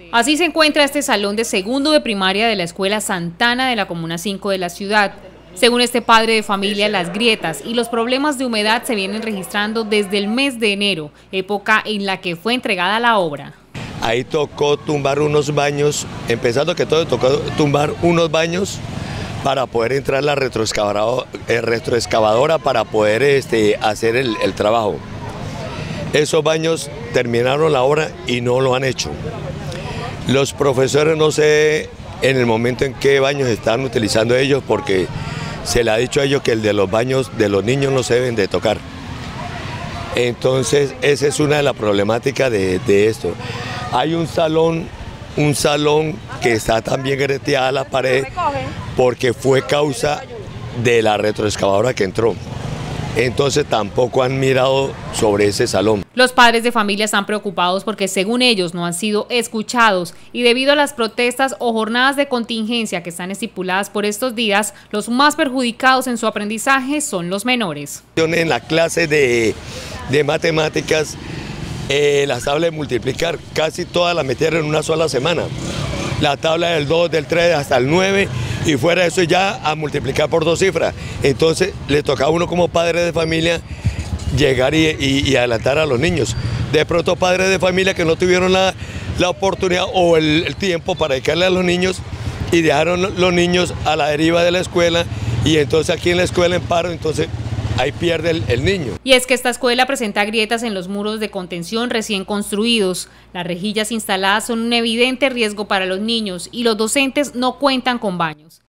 Así se encuentra este salón de segundo de primaria de la Escuela Santana de la Comuna 5 de la ciudad. Según este padre de familia, las grietas y los problemas de humedad se vienen registrando desde el mes de enero, época en la que fue entregada la obra. Ahí tocó tumbar unos baños, empezando que todo tocó tumbar unos baños para poder entrar la retroexcavadora para poder hacer el trabajo. Esos baños terminaron la obra y no lo han hecho. Los profesores no sé en el momento en qué baños están utilizando ellos, porque se le ha dicho a ellos que el de los baños de los niños no se deben de tocar. Entonces esa es una de las problemáticas de esto. Hay un salón que está también greteada la pared porque fue causa de la retroexcavadora que entró. Entonces tampoco han mirado sobre ese salón. Los padres de familia están preocupados porque según ellos no han sido escuchados y debido a las protestas o jornadas de contingencia que están estipuladas por estos días, los más perjudicados en su aprendizaje son los menores. En la clase de matemáticas, las tablas de multiplicar casi todas las metieron en una sola semana. La tabla del 2, del 3 hasta el 9 y fuera de eso ya a multiplicar por 2 cifras. Entonces le toca a uno como padre de familia llegar y adelantar a los niños. De pronto padres de familia que no tuvieron la oportunidad o el tiempo para dedicarle a los niños y dejaron los niños a la deriva de la escuela y entonces aquí en la escuela en paro, entonces ahí pierde el niño. Y es que esta escuela presenta grietas en los muros de contención recién construidos. Las rejillas instaladas son un evidente riesgo para los niños y los docentes no cuentan con baños.